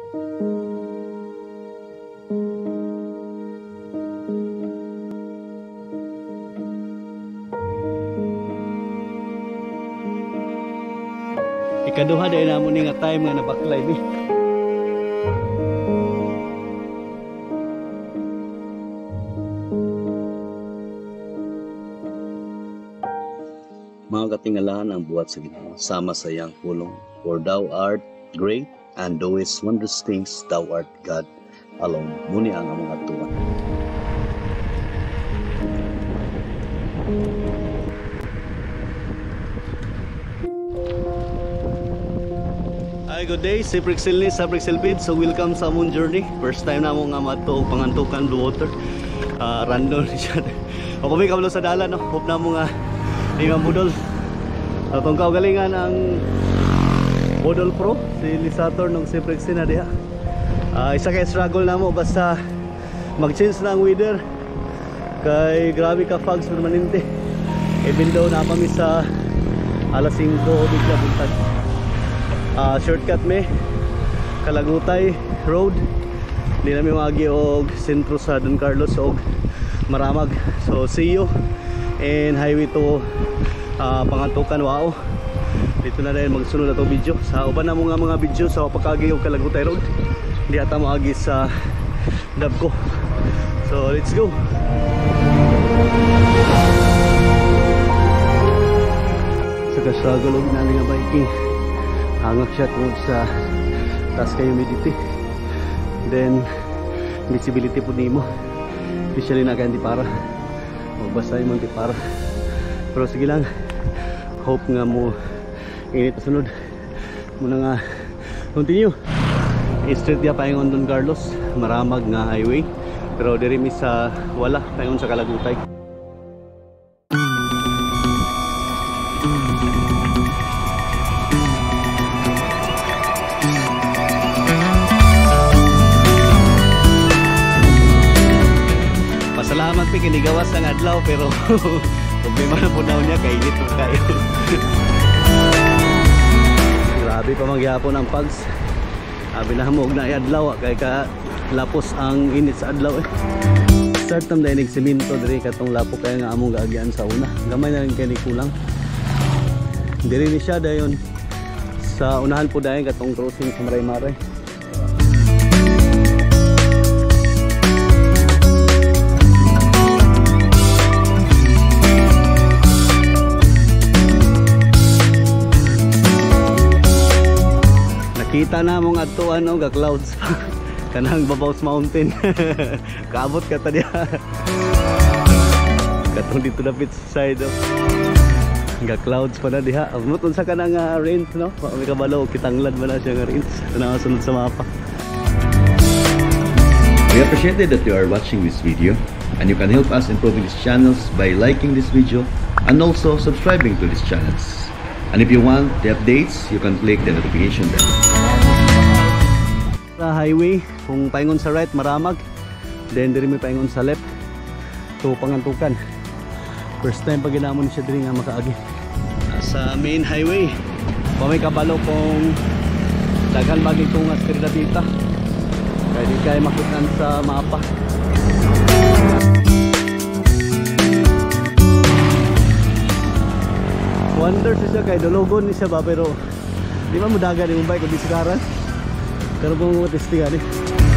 Ikaduha dahil na mo nga time nga nabaklay ni. Mga katingalahan ang buhat sa Ginoo sama sa iyang pulong. For thou art great and doest wondrous things, thou art God alone. Muni ang among atuan. Hi, good day, si Prixil ni sa Prixil Feed. So welcome sa among journey. First time na mo nga mato pangantukan blue water. Random siya. O kami kabalo sa dalan, no? Hope na mo nga Imam Budol. Atong kaugalingan ang Budol Pro, si Lisator ng si Prixil na diha. Isa kay struggle na mo basta mag-change na ang weather. Kay grabe ka fogs permanente. Even though na kami sa alas 5 bigla buntag. Shortcut me Kalagutay Road, di namin magi og sentro sa Don Carlos og Maramag. So see you in highway to Pangantukan. Wow, dito na rin magsunod na to video sa uban na mga video sa pagkagi og Kalagutay Road. Di ata maagi sa Dabco. So let's go. Sa kastruggle og namin nga biking, hangak siya tungod sa taas kayo humidity, then visibility po nimo, especially na kaya para magbasa yung para. Pero sige lang, hope nga mo init na sunod muna nga continue straight ya paingon Don Carlos Maramag nga highway, pero diri mi sa wala paingon sa Kalagutay. Salamat pa kinigawas ng adlaw, pero problema na po daw niya, kainit po kayo. Grabe pa magyapon ang pags. Sabi na mo, huwag na i-adlaw, kaya ka lapos ang init sa adlaw eh. Start tam dahil nagsiminto diri katong lapo kaya nga among gaagyan sa una. Gamay na rin kaya ni kulang. Diri ni siya dayon sa unahan po dahil katong crossing sa Maray-Maray. Kita na mong atuan o ga clouds kanang Babaws Mountain. Kaabot ka ta diha. Katong dito na pit side of ga clouds pa na diha. Muton sa kanang range, no? May kabalo kitanglad man na siya nga range. Nakasunod sa mapa. We appreciate that you are watching this video, and you can help us improving these channels by liking this video and also subscribing to these channels. And if you want the updates, you can click the notification bell. Sa highway, kung paingon sa right, Maramag. Then diri may paingon sa left to Pangantukan. First time pag ginamon siya diri nga makaagi. Sa main highway, may kabalo kung daghan bagay tungas diri dita. Kaya di kaya makutan sa mapa. Wonder siya kay dologon ni siya ba, pero di ba mudagan yung bike kung disikaran. Pero kung matestigan eh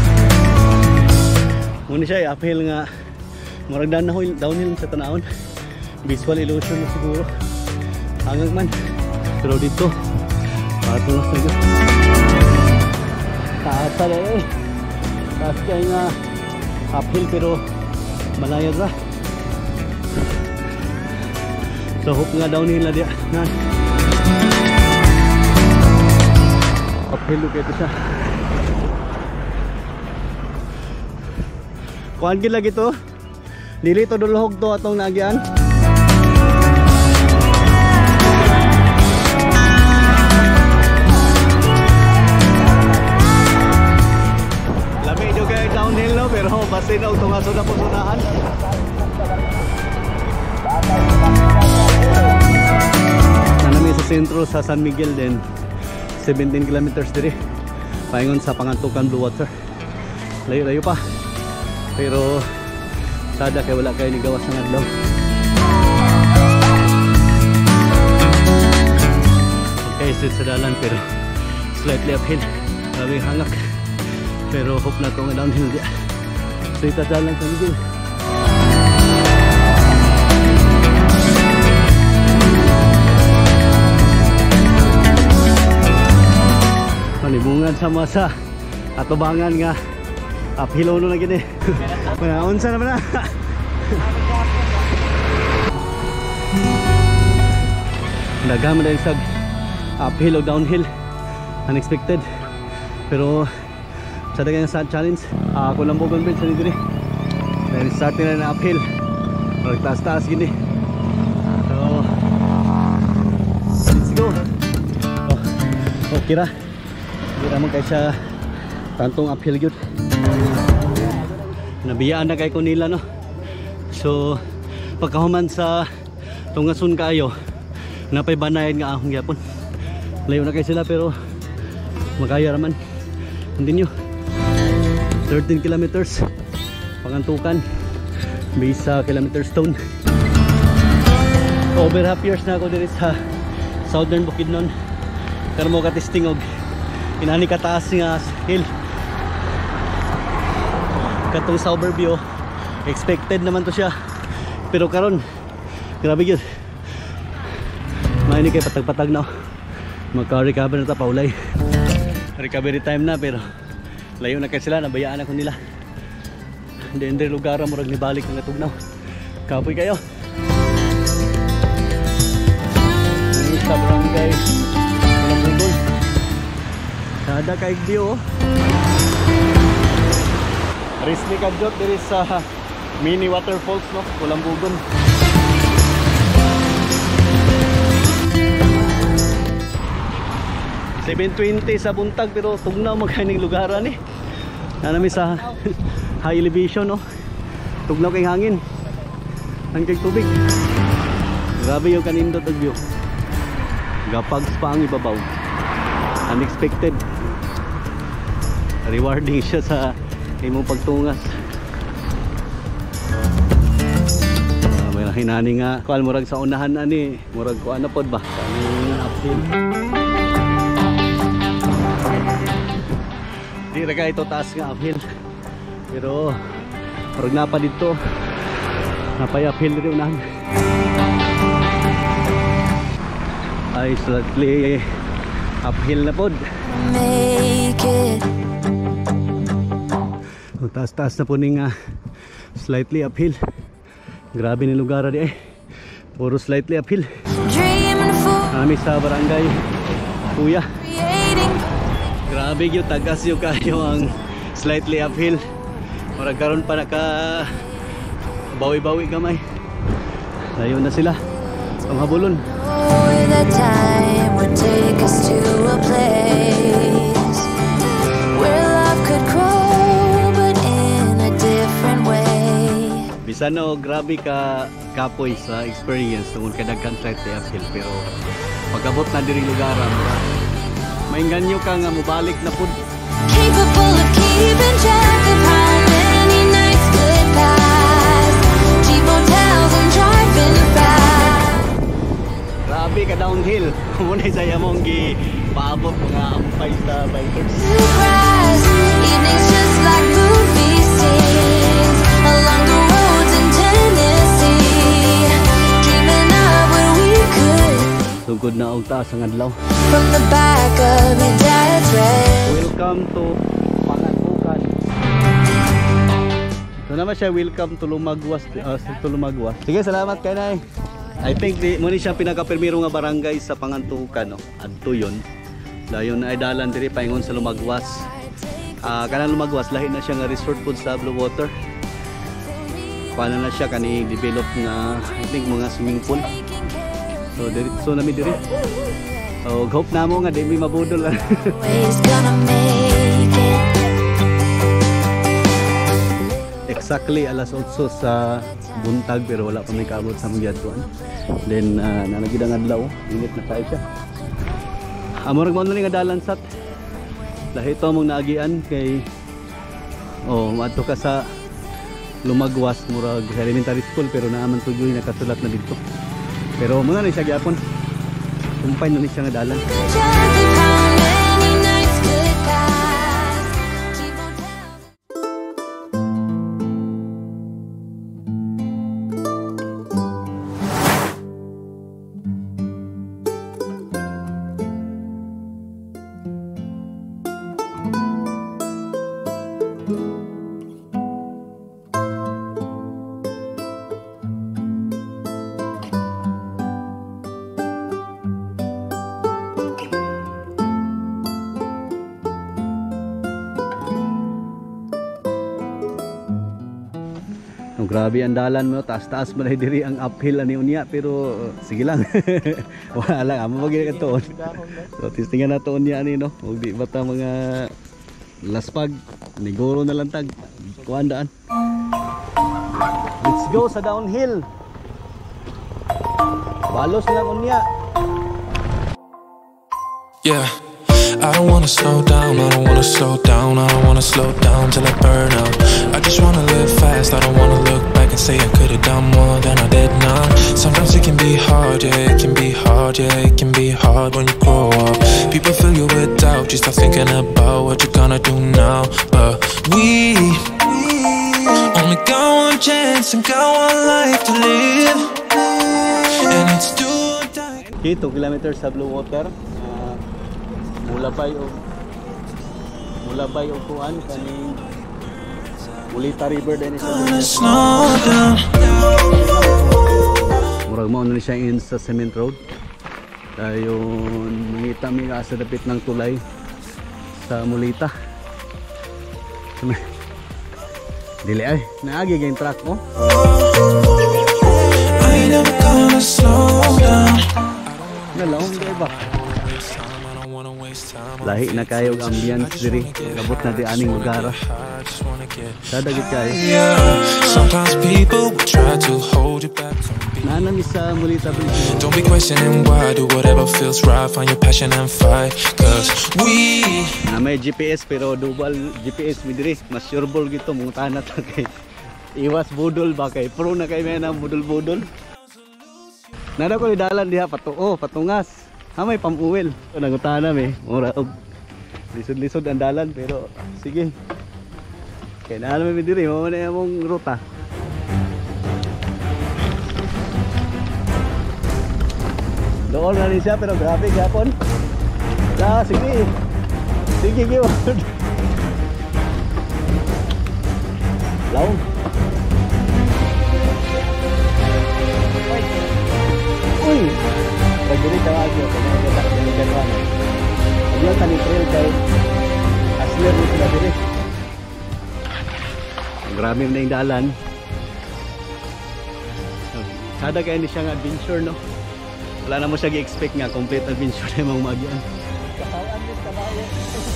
muna siya uphill nga marag downhill sa tanawon, visual illusion na siguro hanggang man. Pero dito patulas na yun, taas na eh, taas kaya nga uphill pero malayag ra. So hope nga downhill na diya na uphill look ito siya. Kuhan gila gito, dili to dulhog to atong nagyan. Lami nyo kayo downhill, no? Pero basta na itong aso na pusunahan. Nanami sa sentro sa San Miguel din, 17 kilometers diri. paingon sa Pangantukan Blue Water. Layo-layo pa. Pero sada kay wala kayo ni gawas ng adlaw. Okay, straight sa dalan pero slightly uphill. Grabe hangak. Pero hope na itong downhill dia. Straight sa dalan sa middle. Panibungan sa masa atubangan nga uphill uno na gini. Unsa naman na. Nagama dahil sa uphill o downhill. Unexpected. Pero sa dagang sa challenge, ako lang bugon bridge sa dito. Dahil start nila na uphill. Taas-taas gini. So let's go. Okay ra. Hindi naman kayo siya tantong uphill yun. Nabiyaan na kayo ko nila, no? So pagkahuman sa tungasun kayo, napay banayan nga akong yapon. Layo na kayo sila pero magaya raman. Continue 13 kilometers Pangantukan base sa kilometer stone. Over half years na ako dito sa Southern Bukidnon. Pero mo katisting og inani kataas nga hill katong sa overview. Expected naman to siya pero karon grabe yun. Maini kay patag-patag na magka-recover na ta paulay. Recovery time na pero layo na kay sila, nabayaan ako nila. Dendre lugar murag ni balik nga tugnaw. Kapoy kayo. Sa barangay Walang sada kay view. Risli kadjot diri sa mini waterfalls, no? Walang bugon. $7.20 sa buntag pero tugnaw magkaning lugaran eh. Nanami sa high elevation, no? Tugnaw kay hangin. Hanggang tubig. Grabe yung kanindot ang view. Gapags pa ang ibabaw. Unexpected. Rewarding siya sa imong pagtungas. May hinani nga kuan murag sa unahan ani, murag kuan na pod ba? Kaning uphill. Di ra kay to taas nga uphill. Pero murag napa dito. Napay uphill dito unahan. Ay slightly uphill na pod. Make it. Taas-taas na po ning slightly uphill. Grabe ni lugar di eh. Puro slightly uphill. Kami sa barangay Kuya. Grabe yung tagas yung kayo ang slightly uphill. Marag karon pa naka bawi-bawi gamay. Layo na sila. Panghabulon. That time would take us to a place where love could grow but in a different way. Bisan no, grabe ka kapoy sa experience tungkol kadaghan slightly uphill pero pagabot na diri lugaran mainganyo ka nga mobalik na pud. Capable of keeping track of how many nights could pass. Cheap hotels and driving fast. Grabe ka downhill. Muna sa yamong gi paabot mga ampay sa bikers. Evenings just like movie scenes along the roads in Tennessee. Dreaming of what we could. Sugod na og taas ang adlaw. From the back of your dad's red. Welcome to Pangantukan. Ito naman siya, welcome to Lumagwas. Sige, salamat kay Nay. I think muna siya pinaka-permiro nga barangay sa Pangantukan, no? Adto yun. Dayon ay dalan diri paingon sa Lumagwas. Kanang Lumagwas lahi na siya nga resort food sa Blue Water. Paano na siya kani develop nga I think mga swimming pool. So diri so nami diri. So hope namo nga di mi mabudol. Exactly alas 8 sa buntag pero wala pa may kaabot sa mga yadtuan. Then nalagid ang adlaw, init na tayo siya. Amorag mo nga dalan sat. Dahil ito mong naagian kay maadto ka sa Lumagwas murag sa elementary school pero naaman tugoy nakasulat na dito. Pero muna na siya gyapon. Kumpay na ni siya nga dalan. Grabe ang dalan mo, taas-taas mo na diri ang uphill ani unya pero sige lang. Wala lang amo magiging katuon. So tistingan nato unya ani no. Ug di bata mga laspag, niguro na lang tag kuandaan. Let's go sa downhill. Balos na unya. Yeah. I don't wanna slow down, I don't wanna slow down, I don't wanna slow down till I burn out. I just wanna live fast, I don't wanna look back and say I could've done more than I did now. Sometimes it can be hard, yeah, it can be hard, yeah, it can be hard when you grow up. People fill you with doubt, you start thinking about what you're gonna do now. But we only got one chance and got one life to live, and it's do or die. Okay, 2 kilometers sa Blue Water. Mulabay o kuan kaning Mulita River din siya. Murag mao na siya in sa cement road. Dayon mangita mi sa dapit ng tulay sa Mulita. Dili ay naagi yung truck mo. I never gonna slow down. Nalaw di ba? Lahi na kayo ang ambience diri, kabot na di aning lugar. Sadagit kayo. Sometimes people will try to hold you back. Naanan ni sa Mulita Bridge. Don't be questioning why, do whatever feels right, find your passion and fight. Cause we na may GPS pero dual GPS mi diri, mas sureball gito mong tanat kay iwas budol ba kay pro na kay may nang budol-budol. Nada ko ni dalan diha patungas. May pamuwil. Nangutana mi, mura og lisod-lisod ang dalan pero sige. Kaya naalam mi diri mo na among ruta. Doon na rin siya pero grabe gapon. Sige. Sige gyud. Laong. Uy. Pagdiri ka agyo, pagdiri ka na. Ayun tani trail kay Asler ni sila diri. Grabe na yung dalan. Sada kaya ni siya nga adventure no. Wala na mo siya gi-expect nga complete adventure na mong magyan. Kasayan din kabayan.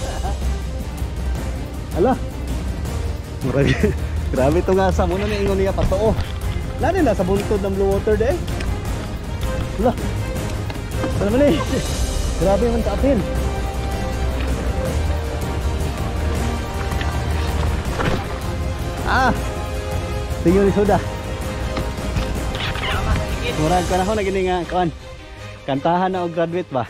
Hala. Murag. Grabe to nga sa muna ni ingon niya patoo. Lalo na sa buntod ng Blue Water de. Hala. Ano man eh? Grabe man ka-apil. Tingyo ni Suda. Murag ka na ako na gini nga kawan. Kantahan na o graduate ba?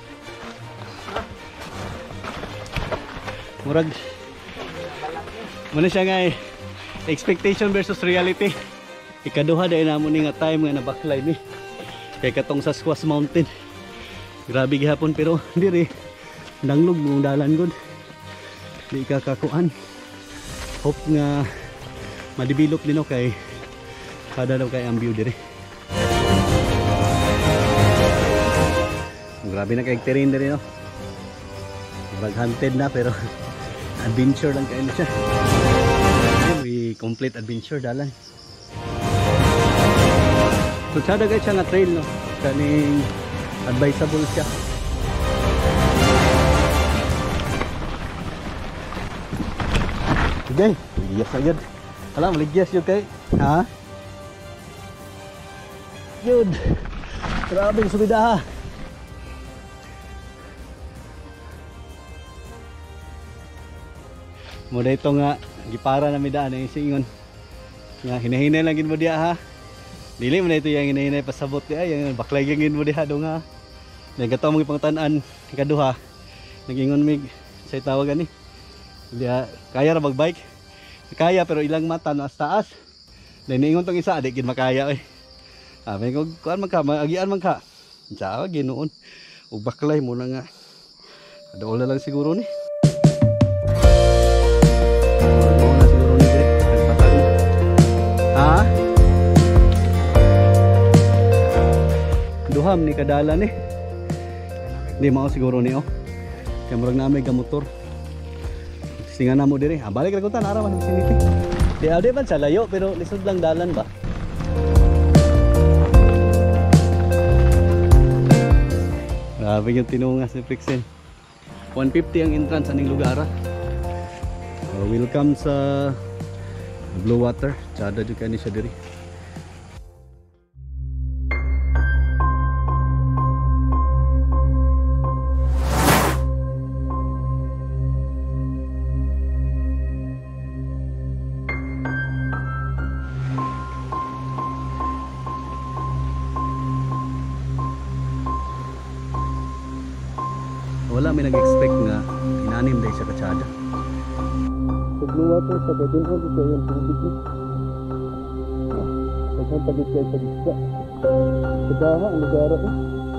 Murag muna siya nga expectation versus reality. Ikaduha dahil na mo ni nga time nga nabaklay ni kay katong sa Squash Mountain. Grabe gihapon pero diri nanglog mong dalan gud. Di ka kakuan. Hope nga ma-develop din kay kada daw kay ang view diri. Grabe na kay terrain diri no. Murag hunted na pero adventure lang kayo siya. We complete adventure dalan. So sada guys siya nga trail no. Kaning advisable siya. Sige, yes agad. Alam, maligyas yun kay. Ha? Yun. Grabe yung subida ha. mo dito nga gipara na midaan ang singon. Nga hinahinay lang gid mo diha ha. Dili mo na ito yung hinahinay pasabot diha, yung baklay gid mo diha do nga. Nagataw mo ipangtanan ikaduha. Nagingon mig sa tawagan ni. Diha kaya ra magbike. Kaya pero ilang mata no taas. Dahil niingon tong isa adik gid makaya eh. May ko kuan man ka, agian man ka. Sa ginoon. Ug baklay mo na nga. Adola lang siguro ni. Duham ni kadala ni. Di mao siguro ni oh. Kaya murag na may gamotor. Singa na mo diri. Balik ra ko ta nara man siniti. Di ade man sa layo pero lisod lang dalan ba. Grabe yung tinungas ni Prixel. 150 ang entrance aning lugar. Welcome sa Blue Water. Tsada juga ni siya diri. Wala may nag-expect nga inanim dahil sa katsada. Sa Blue Water, sa pwede mo dito yung tubig niya. Saan pagit kayo sa diska. Sa baha, ang lugar ako.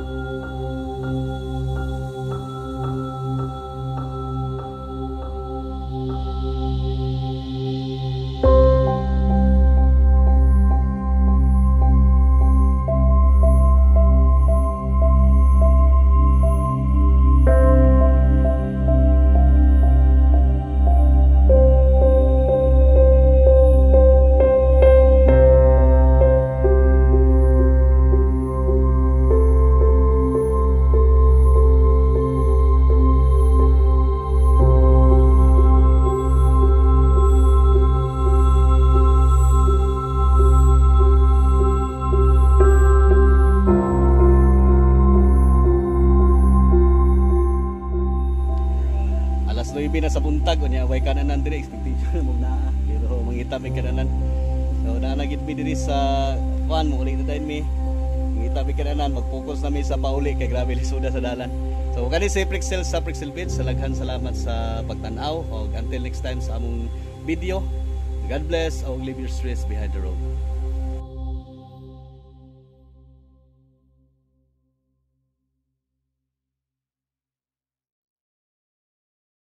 Na sa buntag unya way kananan dire expectation mo na pero mangita may kananan so na gid mi diri sa kuan mo uli na dayon mi mangita mi kananan mag-focus na mi sa pauli kay grabe lisuda sa dalan so kani si Prixel sa Prixel Beach salaghan salamat sa pagtan-aw og until next time sa among video. God bless og leave your stress behind the road.